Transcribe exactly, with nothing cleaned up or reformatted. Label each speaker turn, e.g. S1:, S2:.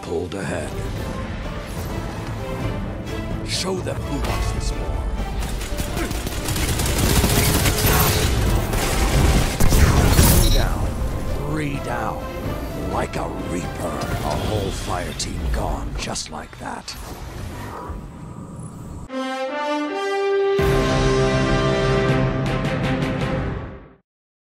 S1: pulled ahead. Show them who wants this war. Three down, three down. Like a reaper, a whole fire team gone just like that.